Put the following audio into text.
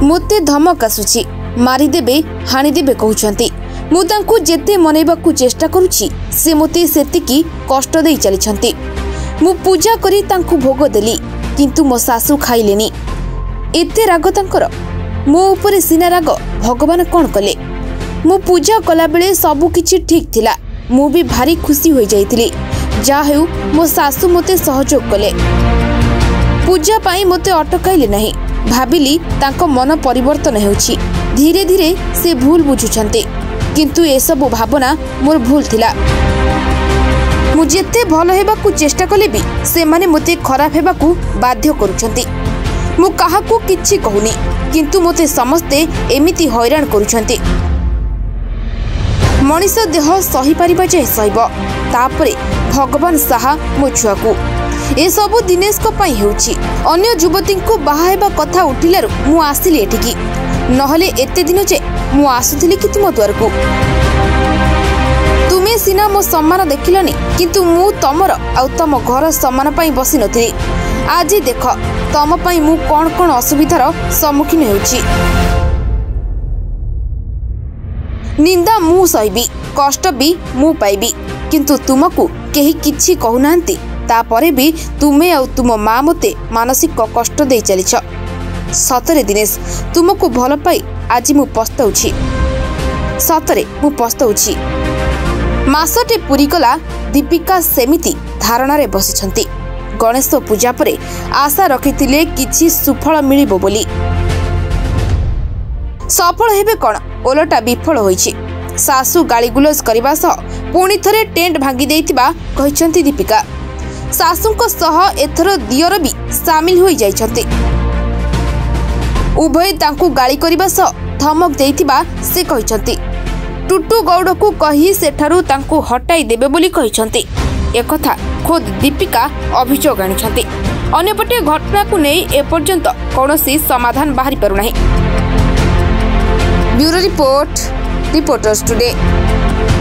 ମୋତେ ଧମକ ଆସୁଛି, ମାରିଦେବେ ହାଣିଦେବେ କହୁଛନ୍ତି। ମୁଁ ତାଙ୍କୁ ଯେତେ ମନେଇବାକୁ ଚେଷ୍ଟା କରୁଛି ସେ ମୋତେ ସେତିକି କଷ୍ଟ ଦେଇ ଚାଲିଛନ୍ତି। ମୁଁ ପୂଜା କରି ତାଙ୍କୁ ଭୋଗ ଦେଲି, କିନ୍ତୁ ମୋ ଶାଶୁ ଖାଇଲେନି। ଏତେ ରାଗ ତାଙ୍କର। ମୋ ଉପରେ ସିନା ରାଗ, ଭଗବାନ କ'ଣ କଲେ? ମୁଁ ପୂଜା କଲାବେଳେ ସବୁକିଛି ଠିକ୍ ଥିଲା। ମୁଁ ବି ଭାରି ଖୁସି ହୋଇଯାଇଥିଲି। ଯାହା ହେଉ ମୋ ଶାଶୁ ମୋତେ ସହଯୋଗ କଲେ। ପୂଜା ପାଇଁ ମୋତେ ଅଟକାଇଲେ ନାହିଁ। ଭାବିଲି ତାଙ୍କ ମନ ପରିବର୍ତ୍ତନ ହେଉଛି। ଧୀରେ ଧୀରେ ସେ ଭୁଲ ବୁଝୁଛନ୍ତି। କିନ୍ତୁ ଏସବୁ ଭାବନା ମୋର ଭୁଲ ଥିଲା। ମୁଁ ଯେତେ ଭଲ ହେବାକୁ ଚେଷ୍ଟା କଲେ ବି ସେମାନେ ମୋତେ ଖରାପ ହେବାକୁ ବାଧ୍ୟ କରୁଛନ୍ତି। ମୁଁ କାହାକୁ କିଛି କହୁନି, କିନ୍ତୁ ମୋତେ ସମସ୍ତେ ଏମିତି ହଇରାଣ କରୁଛନ୍ତି। ମଣିଷ ଦେହ ସହିପାରିବା ଯାଏ ସହିବ, ତାପରେ ଭଗବାନ ସାହା ମୋ ଛୁଆକୁ। ଏସବୁ ଦିନେଶଙ୍କ ପାଇଁ ହେଉଛି। ଅନ୍ୟ ଯୁବତୀଙ୍କୁ ବାହା ହେବା କଥା ଉଠିଲାରୁ ମୁଁ ଆସିଲି ଏଠିକି। ନହେଲେ ଏତେ ଦିନ ଯେ ମୁଁ ଆସୁଥିଲି କି ତୁମ ଦ୍ୱାରକୁ। ତୁମେ ସିନା ମୋ ସମ୍ମାନ ଦେଖିଲନି, କିନ୍ତୁ ମୁଁ ତମର ଆଉ ତମ ଘର ସମ୍ମାନ ପାଇଁ ବସିନଥିଲି। ଆଜି ଦେଖ ତମ ପାଇଁ ମୁଁ କ'ଣ କ'ଣ ଅସୁବିଧାର ସମ୍ମୁଖୀନ ହେଉଛି। ନିନ୍ଦା ମୁଁ ସହିବି, କଷ୍ଟ ବି ମୁଁ ପାଇବି, କିନ୍ତୁ ତୁମକୁ କେହି କିଛି କହୁନାହାନ୍ତି। ତାପରେ ବି ତୁମେ ଆଉ ତୁମ ମା ମୋତେ ମାନସିକ କଷ୍ଟ ଦେଇ ଚାଲିଛ। ସତରେ ଦିନେଶ, ତୁମକୁ ଭଲ ପାଇ ଆଜି ମୁଁ ପସ୍ତାଉଛି। ସତରେ ମୁଁ ପସ୍ତାଉଛି। ମାସଟେ ପୁରିଗଲା ଦୀପିକା ସେମିତି ଧାରଣାରେ ବସିଛନ୍ତି। ଗଣେଶ ପୂଜା ପରେ ଆଶା ରଖିଥିଲେ କିଛି ସୁଫଳ ମିଳିବ ବୋଲି। ସଫଳ ହେବେ କ'ଣ, ଓଲଟା ବିଫଳ ହୋଇଛି। ଶାଶୁ ଗାଳିଗୁଲଜ କରିବା ସହ ପୁଣି ଥରେ ଟେଣ୍ଟ ଭାଙ୍ଗି ଦେଇଥିବା କହିଛନ୍ତି ଦୀପିକା। ଶାଶୁଙ୍କ ସହ ଏଥର ଦିଅର ବି ସାମିଲ ହୋଇଯାଇଛନ୍ତି। ଉଭୟ ତାଙ୍କୁ ଗାଳି କରିବା ସହ ଧମକ ଦେଇଥିବା ସେ କହିଛନ୍ତି। ଟୁଟୁ ଗୌଡ଼କୁ କହି ସେଠାରୁ ତାଙ୍କୁ ହଟାଇ ଦେବେ ବୋଲି କହିଛନ୍ତି। ଏକଥା ଖୋଦ୍ ଦୀପିକା ଅଭିଯୋଗ ଆଣିଛନ୍ତି। ଅନ୍ୟପଟେ ଘଟଣାକୁ ନେଇ ଏପର୍ଯ୍ୟନ୍ତ କୌଣସି ସମାଧାନ ବାହାରି ପାରୁନାହିଁ। Bureau report, reporters today.